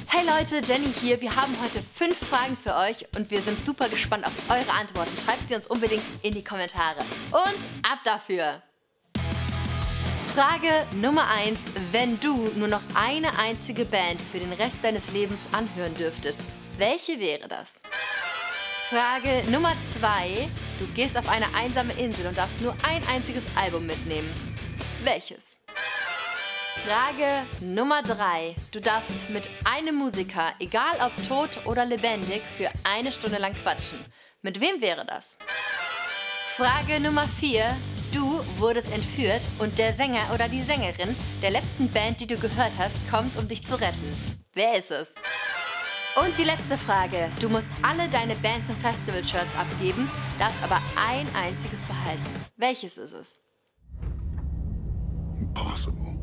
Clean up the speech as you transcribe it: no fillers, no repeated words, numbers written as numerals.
Hey Leute, Jenny hier. Wir haben heute 5 Fragen für euch und wir sind super gespannt auf eure Antworten. Schreibt sie uns unbedingt in die Kommentare. Und ab dafür! Frage Nummer 1. Wenn du nur noch eine einzige Band für den Rest deines Lebens anhören dürftest, welche wäre das? Frage Nummer 2. Du gehst auf eine einsame Insel und darfst nur ein einziges Album mitnehmen. Welches? Frage Nummer 3. Du darfst mit einem Musiker, egal ob tot oder lebendig, für 1 Stunde lang quatschen. Mit wem wäre das? Frage Nummer 4. Du wurdest entführt und der Sänger oder die Sängerin der letzten Band, die du gehört hast, kommt, um dich zu retten. Wer ist es? Und die letzte Frage. Du musst alle deine Bands- und Festival-Shirts abgeben, darfst aber ein einziges behalten. Welches ist es? Impossible.